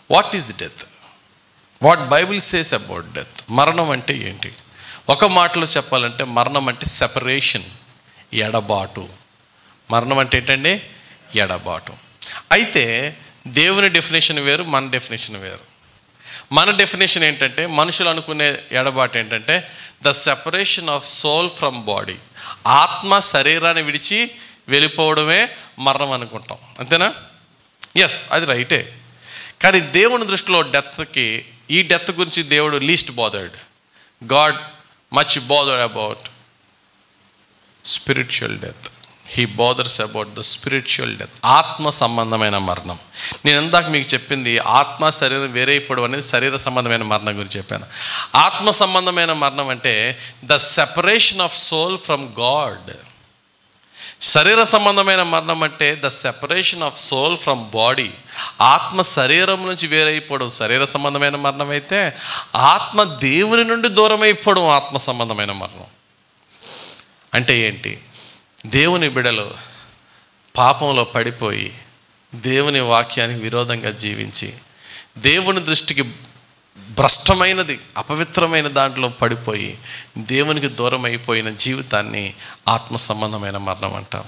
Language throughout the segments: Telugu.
What is death? What Bible says about death? మరణం అంటే ఏంటి? ఒక మాటలో చెప్పాలంటే మరణం అంటే సెపరేషన్, ఎడబాటు. మరణం అంటే ఏంటండి? ఎడబాటు. అయితే దేవుని డెఫినేషన్ వేరు, మన డెఫినేషన్ వేరు. మన డెఫినేషన్ ఏంటంటే, మనుషులు అనుకునే ఎడబాటు ఏంటంటే the separation of soul from body. ఆత్మ శరీరాన్ని విడిచి వెళ్ళిపోవడమే మరణం అనుకుంటాం, అంతేనా? ఎస్, అది రైటే. కానీ దేవుని దృష్టిలో డెత్కి, ఈ డెత్ గురించి దేవుడు least bothered. God much bothered about spiritual death. He bothers about the spiritual death, ఆత్మ సంబంధమైన మరణం. నేను ఇందాక మీకు చెప్పింది ఆత్మ శరీరం వేరైపోవడం అనేది శరీర సంబంధమైన మరణం గురించి చెప్పాను. ఆత్మ సంబంధమైన మరణం అంటే the separation of soul from God. శరీర సంబంధమైన మరణం అంటే the separation of soul from body. ఆత్మ శరీరం నుంచి వేరైపోవడం శరీర సంబంధమైన మరణం అయితే, ఆత్మ దేవుని నుండి దూరం అయిపోవడం ఆత్మ సంబంధమైన మరణం. అంటే ఏంటి? దేవుని బిడలు పాపంలో పడిపోయి దేవుని వాక్యానికి విరోధంగా జీవించి దేవుని దృష్టికి భ్రష్టమైనది, అపవిత్రమైన దాంట్లో పడిపోయి దేవునికి దూరం అయిపోయిన జీవితాన్ని ఆత్మ సంబంధమైన మరణం అంటాం.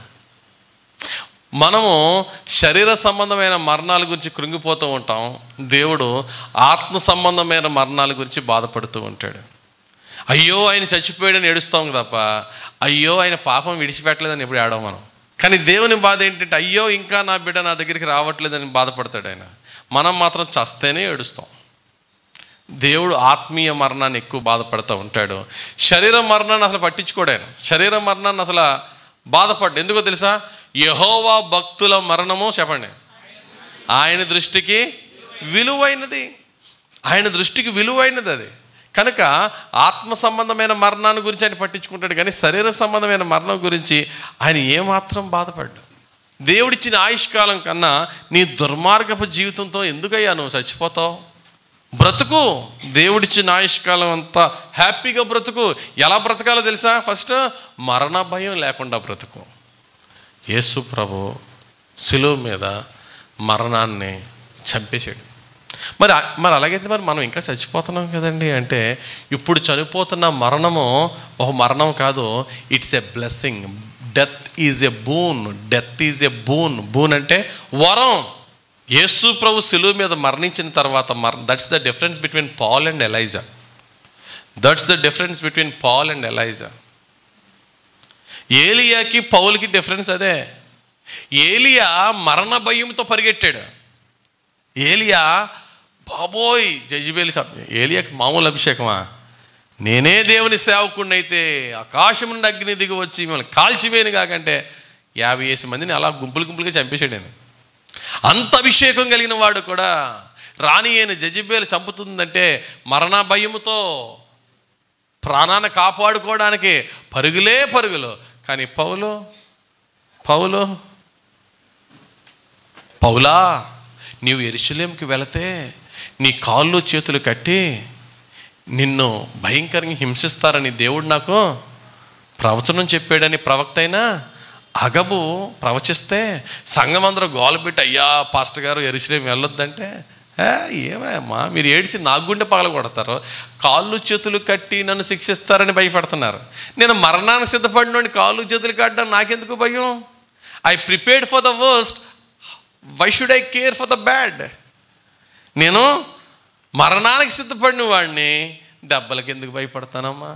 మనము శరీర సంబంధమైన మరణాల గురించి కృంగిపోతూ ఉంటాం, దేవుడు ఆత్మ సంబంధమైన మరణాల గురించి బాధపడుతూ ఉంటాడు. అయ్యో ఆయన చచ్చిపోయాడని ఏడుస్తాం తప్ప అయ్యో ఆయన పాపం విడిచిపెట్టలేదని ఎప్పుడు ఏడవం మనం. కానీ దేవుని బాధ ఏంటంటే అయ్యో ఇంకా నా బిడ్డ నా దగ్గరికి రావట్లేదని బాధపడతాడు ఆయన. మనం మాత్రం చస్తేనే ఏడుస్తాం. దేవుడు ఆత్మీయ మరణాన్ని ఎక్కువ బాధపడుతూ ఉంటాడు. శరీర మరణాన్ని అసలు పట్టించుకోడు ఆయన. శరీర మరణాన్ని అసలు బాధపడ్డు. ఎందుకో తెలుసా? యెహోవా భక్తుల మరణము చెప్పండి ఆయన దృష్టికి విలువైనది. ఆయన దృష్టికి విలువైనది అది. కనుక ఆత్మ సంబంధమైన మరణాన్ని గురించి ఆయన పట్టించుకుంటాడు, కానీ శరీర సంబంధమైన మరణం గురించి ఆయన ఏమాత్రం బాధపడ్డాడు. దేవుడిచ్చిన ఆయుష్కాలం కన్నా నీ దుర్మార్గపు జీవితంతో ఎందుకయ్యా నువ్వు చచ్చిపోతావు? బ్రతుకు. దేవుడిచ్చిన ఆయుష్కాలం అంతా హ్యాపీగా బ్రతుకు. ఎలా బ్రతకాలో తెలుసా? ఫస్ట్ మరణ భయం లేకుండా బ్రతుకు. యేసు ప్రభు శిలువ మీద మరణాన్ని చంపేశాడు. మరి అలాగైతే మరి మనం ఇంకా చచ్చిపోతున్నాం కదండి అంటే, ఇప్పుడు చనిపోతున్న మరణము ఒక మరణం కాదు, it's a blessing. Death is a boon. Death is a boon. Boon అంటే వరం. యేసు ప్రభు శిలువ మీద మరణించిన తర్వాత that's the difference between Paul and Elijah. That's the difference between Paul and Elijah. ఏలియాకి పౌలుకి డిఫరెన్స్ అదే. ఏలియా మరణ భయంతో పరిగెట్టాడు. ఏలియా బాబోయ్ జెజబెల్ ఏలియాకి మామూలు అభిషేకమా? నేనే దేవుని సేవకుడిని అయితే ఆకాశం నుండి అగ్ని దిగి వచ్చి మిమ్మల్ని కాల్చివేయను కాకంటే 50 మందిని అలా గుంపులు గుంపులుగా చంపేశాడు నేను. అంత అభిషేకం కలిగిన వాడు కూడా రాణి అయిన జెజబెల్ చంపుతుందంటే మరణ భయముతో ప్రాణాన్ని కాపాడుకోవడానికి పరుగులే పరుగులు. కానీ పౌలా నీవు యెరూషలేముకి వెళితే నీ కాళ్ళు చేతులు కట్టి నిన్ను భయంకరంగా హింసిస్తారని దేవుడు నాకు ప్రవచనం చెప్పాడని ప్రవక్త అయినా అగబు ప్రవచిస్తే సంఘం అందరూ గోలపెట్టి అయ్యా పాస్టర్ గారు యెరూషలేము వెళ్ళొద్దంటే, ఏమమ్మా మీరు ఏడిచి నాకు గుండె పగల కొడతారు, కాళ్ళు చేతులు కట్టి నన్ను శిక్షిస్తారని భయపడుతున్నారు. నేను మరణానికి సిద్ధపడినోడిని కాళ్ళు చేతులు కట్టడం నాకెందుకు భయం? I prepared for the worst, why should I care for the bad? నేను మరణానికి సిద్ధపడిన వాడిని దెబ్బలకి ఎందుకు భయపడతానమ్మా?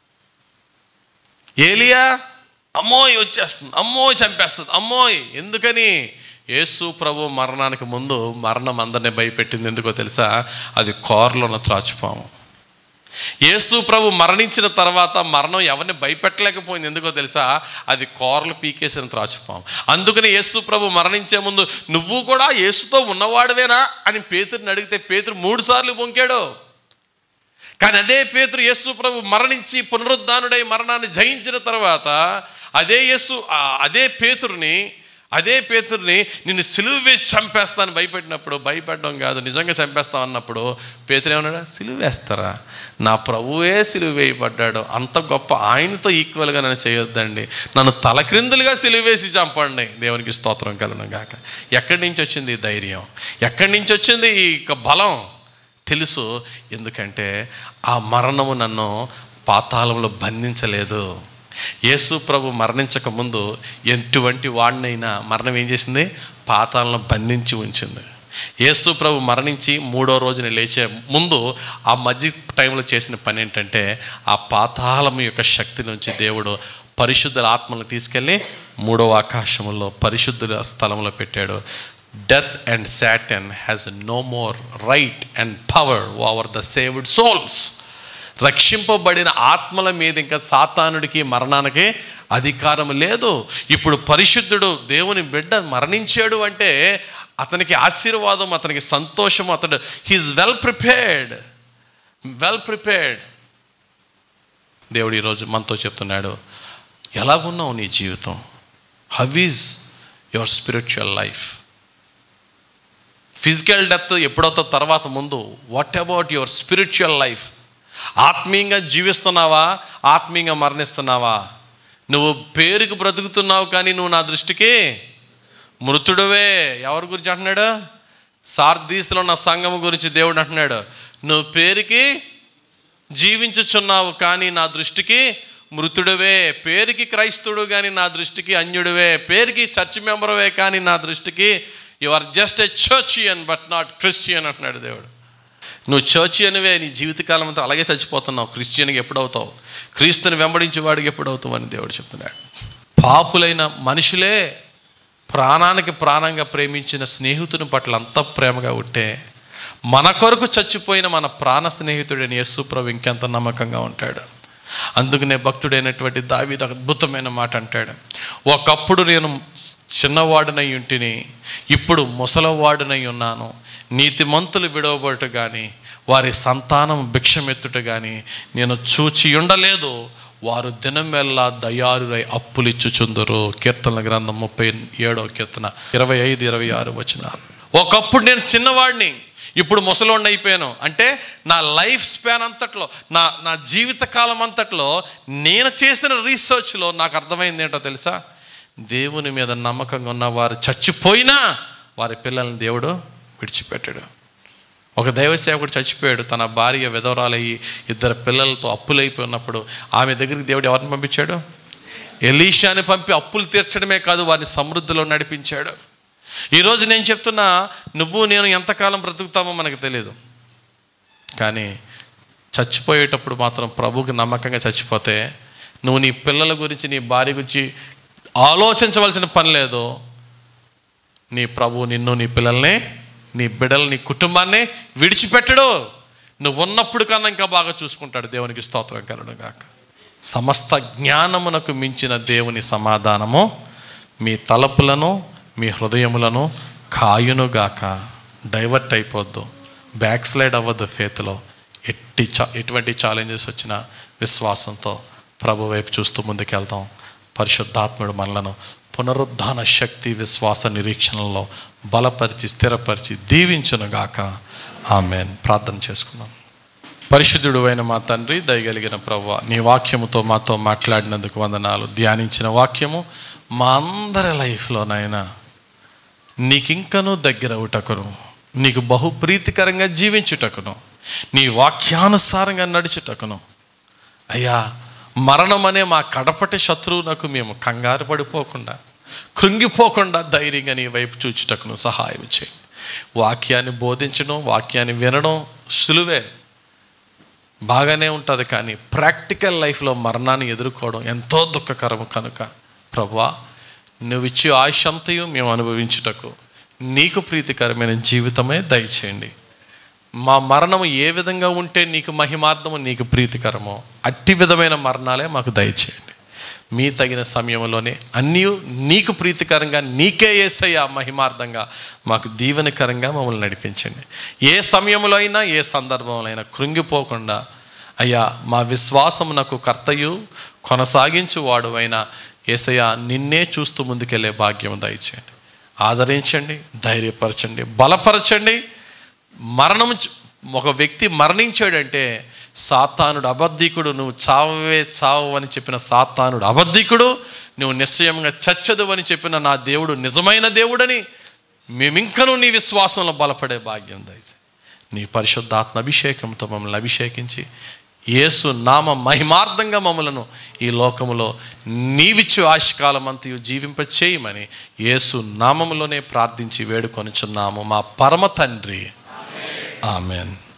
ఏలియా అమ్మోయ్ వచ్చేస్తుంది, అమ్మోయ్ చంపేస్తుంది, అమ్మోయ్ ఎందుకని? యేసు ప్రభు మరణానికి ముందు మరణం అందరినీ భయపెట్టింది. ఎందుకో తెలుసా? అది కోరలో ఉన్న త్రాచుపాము. యేసు ప్రభు మరణించిన తర్వాత మరణం ఎవరిని భయపెట్టలేకపోయింది. ఎందుకో తెలుసా? అది కోరలు పీకేసిన త్రాచుపాము. అందుకని యేసు ప్రభు మరణించే ముందు నువ్వు కూడా యేసుతో ఉన్నవాడువేనా అని పేతురుని అడిగితే పేతురు 3 సార్లు పొంకాడు. కానీ అదే పేతురు యేసు ప్రభు మరణించి పునరుద్ధానుడై మరణాన్ని జయించిన తర్వాత అదే పేతురుని అదే పేతురుని నిన్ను సిలువ వేసి చంపేస్తాను భయపెట్టినప్పుడు, భయపెట్టడం కాదు నిజంగా చంపేస్తాం అన్నప్పుడు పేతురు ఏమన్నాడు? సిలువ వేస్తారా? నా ప్రభువే సిలువ వేయబడ్డాడు, అంత గొప్ప ఆయనతో ఈక్వల్గా నన్ను చేయొద్దండి, నన్ను తలక్రిందులుగా సిలువ వేసి చంపండి. దేవునికి స్తోత్రం కలుగును గాక. ఎక్కడి నుంచి వచ్చింది ఈ ధైర్యం? ఎక్కడి నుంచి వచ్చింది ఈ బలం? తెలుసు, ఎందుకంటే ఆ మరణము నన్ను పాతాళంలో బంధించలేదు. యేసు ప్రభు మరణించక ముందు ఎటువంటి వాడినైనా మరణం ఏం చేసింది? పాతాళంలో బంధించి ఉంచింది. యేసు ప్రభు మరణించి 3వ రోజున లేచే ముందు ఆ మధ్య టైంలో చేసిన పని ఏంటంటే, ఆ పాతాళం యొక్క శక్తి నుంచి దేవుడు పరిశుద్ధుల ఆత్మలను తీసుకెళ్ళి 3వ ఆకాశంలో పరిశుద్ధుల స్థలంలో పెట్టాడు. Death and Satan has no more right and power over the saved souls. రక్షింపబడిన ఆత్మల మీద ఇంకా సాతానుడికి మరణానికి అధికారం లేదు. ఇప్పుడు పరిశుద్ధుడు దేవుని బిడ్డ మరణించాడు అంటే అతనికి ఆశీర్వాదం, అతనికి సంతోషం, అతడు హీఈస్ వెల్ ప్రిపేర్డ్. దేవుడు ఈరోజు మనతో చెప్తున్నాడు, ఎలాగున్నావు నీ జీవితం? How is your spiritual life? Physical death ఎప్పుడవుతో తర్వాత ముందు, what about your spiritual life? ఆత్మీయంగా జీవిస్తున్నావా? ఆత్మీయంగా మరణిస్తున్నావా? నువ్వు పేరుకు బ్రతుకుతున్నావు కానీ నువ్వు నా దృష్టికి మృతుడువే. ఎవరి గురించి అంటున్నాడు? సార్దీస్లో ఉన్న సంఘం గురించి దేవుడు అంటున్నాడు, నువ్వు పేరుకి జీవించుచున్నావు కానీ నా దృష్టికి మృతుడువే. పేరుకి క్రైస్తవుడు కానీ నా దృష్టికి అన్యుడువే. పేరుకి చర్చ్ మెంబరువే కానీ నా దృష్టికి you are just a churchian but not Christian అంటున్నాడు దేవుడు. నువ్వు చర్చియన్వే, నీ జీవితకాలం అంతా అలాగే చచ్చిపోతున్నావు. క్రిస్టియన్కి ఎప్పుడవుతావు? క్రీస్తుని వెంబడించే వాడికి ఎప్పుడవుతావు అని దేవుడు చెప్తున్నాడు. పాపులైన మనుషులే ప్రాణానికి ప్రాణంగా ప్రేమించిన స్నేహితుని పట్ల అంత ప్రేమగా ఉంటే మన కొరకు చచ్చిపోయిన మన ప్రాణ స్నేహితుడైన యేసు ప్రభు ఇంకెంత నమ్మకంగా ఉంటాడు. అందుకనే భక్తుడైనటువంటి దావీదు అద్భుతమైన మాట అంటాడు, ఒకప్పుడు నేను చిన్నవాడినై ఉంటిని, ఇప్పుడు ముసలవాడినై ఉన్నాను. నీతిమంతులు విడవబడుట కానీ వారి సంతానం భిక్షమెత్తుట కానీ నేను చూచి ఉండలేదు. వారు దినమెల్లా దయారులై అప్పులిచ్చుచుందురు. కీర్తనల గ్రంథం 37వ కీర్తన 25-26 వచనాలు. ఒకప్పుడు నేను చిన్నవాడిని, ఇప్పుడు ముసలోడిని అయిపోయాను. అంటే నా లైఫ్ స్పాన్ అంతట్లో, నా జీవితకాలం అంతట్లో నేను చేసిన రీసెర్చ్లో నాకు అర్థమైంది ఏంటో తెలుసా? దేవుని మీద నమ్మకంగా ఉన్న వారు చచ్చిపోయినా వారి పిల్లల్ని దేవుడు విడిచిపెట్టాడు. ఒక దైవ సేవకుడు చచ్చిపోయాడు, తన భార్య విధవరాలయ్యి 2 పిల్లలతో అప్పులైపోయి ఉన్నప్పుడు ఆమె దగ్గరికి దేవుడు ఎవరిని పంపించాడు? ఎలీషాని పంపి అప్పులు తీర్చడమే కాదు, వారిని సమృద్ధిలో నడిపించాడు. ఈరోజు నేను చెప్తున్నా, నువ్వు నేను ఎంతకాలం బ్రతుకుతామో మనకు తెలియదు, కానీ చచ్చిపోయేటప్పుడు మాత్రం ప్రభువుకి నమ్మకంగా చచ్చిపోతే నువ్వు నీ పిల్లల గురించి, నీ భార్య గురించి ఆలోచించవలసిన పని లేదు. నీ ప్రభువు నిన్ను, నీ పిల్లల్ని, నీ బిడ్డలు, నీ కుటుంబాన్ని విడిచిపెట్టడు. నువ్వు ఉన్నప్పుడు కన్నా ఇంకా బాగా చూసుకుంటాడు. దేవునికి స్తోత్రం కలుగును గాక. సమస్త జ్ఞానమునకు మించిన దేవుని సమాధానము మీ తలపులను, మీ హృదయములను కాయునుగాక. డైవర్ట్ అయిపోద్దు, బ్యాక్ స్లైడ్ అవ్వద్దు ఫేత్లో. ఎటువంటి ఛాలెంజెస్ వచ్చినా విశ్వాసంతో ప్రభు వైపు చూస్తూ ముందుకెళ్తాం. పరిశుద్ధాత్ముడు మనలను పునరుద్ధాన శక్తి, విశ్వాస నిరీక్షణలో బలపరిచి, స్థిరపరిచి దీవించునుగాక. ఆమేన్. ప్రార్థన చేసుకుందాం. పరిశుద్ధుడు అయిన మా తండ్రి, దయగలిగిన ప్రభువా, నీ వాక్యముతో మాతో మాట్లాడినందుకు వందనాలు. ధ్యానించిన వాక్యము మా అందరి లైఫ్లోనైనా నీకింకనూ దగ్గర అవుటకును, నీకు బహుప్రీతికరంగా జీవించుటకును, నీ వాక్యానుసారంగా నడుచుటకును అయ్యా, మరణం అనే మా కడపటి శత్రువునకు మేము కంగారు పడిపోకుండా, కృంగిపోకుండా ధైర్యంగా నీ వైపు చూచుటకును సహాయం చేయి. వాక్యాన్ని బోధించడం, వాక్యాన్ని వినడం సులువే, బాగానే ఉంటుంది, కానీ ప్రాక్టికల్ లైఫ్లో మరణాన్ని ఎదుర్కోవడం ఎంతో దుఃఖకరము. కనుక ప్రభువా, నువ్వు ఇచ్చే ఆయుష్ అంతయు మేము అనుభవించుటకు నీకు ప్రీతికరమైన జీవితమే దయచేయండి. మా మరణము ఏ విధంగా ఉంటే నీకు మహిమార్థము, నీకు ప్రీతికరమో అట్టి విధమైన మరణాలే మాకు దయచేయండి. మీ తగిన సమయంలోనే అన్నీ నీకు ప్రీతికరంగా, నీకే యేసయ్యా మహిమార్థంగా, మాకు దీవెనకరంగా మమ్మల్ని నడిపించండి. ఏ సమయంలో అయినా, ఏ సందర్భంలో అయినా కృంగిపోకుండా అయ్యా, మా విశ్వాసమునకు కర్తయు కొనసాగించువాడు అయిన యేసయ్య నిన్నే చూస్తూ ముందుకెళ్ళే భాగ్యం దయచేయండి. ఆదరించండి, ధైర్యపరచండి, బలపరచండి. ఒక వ్యక్తి మరణించాడంటే సాతానుడు అబద్ధికుడు, నువ్వు చావే చావు అని చెప్పిన సాతానుడు అబద్ధికుడు, నువ్వు నిశ్చయంగా చచ్చదు అని చెప్పిన నా దేవుడు నిజమైన దేవుడని మేమింకనూ నీ విశ్వాసంలో బలపడే భాగ్యం దయచేయి. నీ పరిశుద్ధాత్మ అభిషేకంతో మమ్మల్ని అభిషేకించి యేసు నామ మహిమార్థంగా మమ్మలను ఈ లోకములో నీవిచ్చు ఆయుష్కాలం అంతయు జీవింప చేయమని యేసు నామములోనే ప్రార్థించి వేడుకొనుచున్నాము మా పరమ తండ్రి. ఆమెన్.